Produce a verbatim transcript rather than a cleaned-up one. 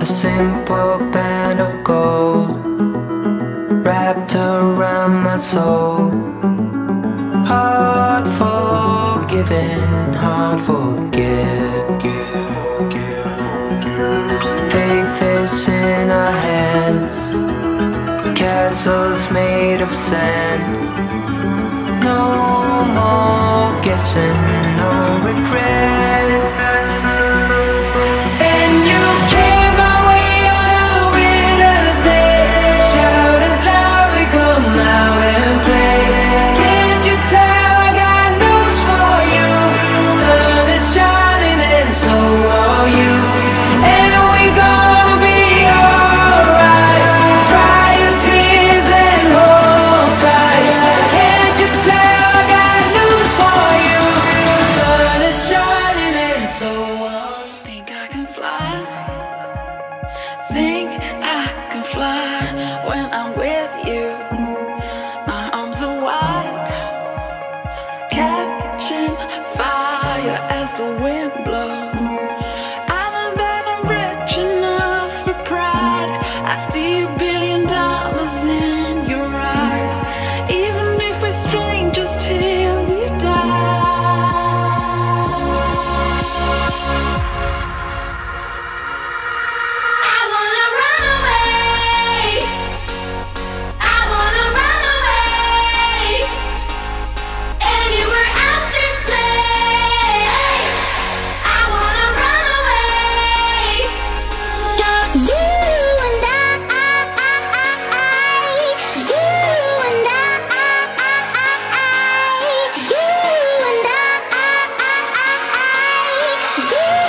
a simple band of gold wrapped around my soul. Hard forgiven, hard forget. Faith is in our hands, castles made of sand. No more guessing, no regrets. And you came my way on a winter's day. Shouted loudly, come out and play. Can't you tell I got news for you? Sun is shining and so are you. And we gonna be alright. Dry your tears and hold tight. Can't you tell I got news for you? Sun is shining and so are you. Think I can fly, think I can fly when I'm with you. My arms are wide, catching fire as the wind blows. I know that I'm rich enough for pride. I see a billion dollars in your eyes, even if we're strangers till we die. I wanna run away. I wanna run away. Anywhere out this place. I wanna run away. Just you and I. You and I. You and I. You